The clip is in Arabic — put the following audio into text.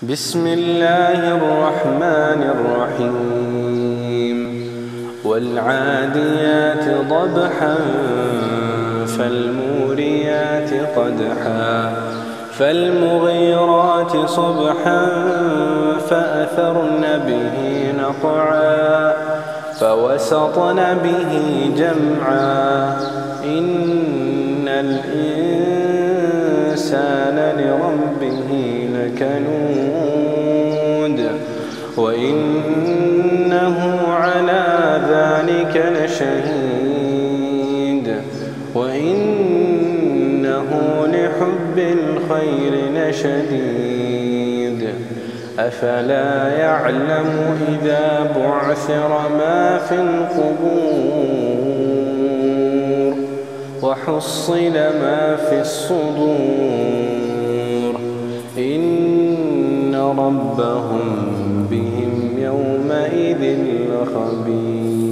بسم الله الرحمن الرحيم والعاديات ضبحا فالموريات قدحا فالمغيرات صبحا فأثرن به نقعا فوسطن به جمعا إن الإنسان لربه لكنود وإنه على ذلك لشهيد وإنه لحب الخير لشديد أفلا يعلم إذا بعثر ما في القبور وحصل ما في الصدور إن ربهم بهم يومئذ لخبير.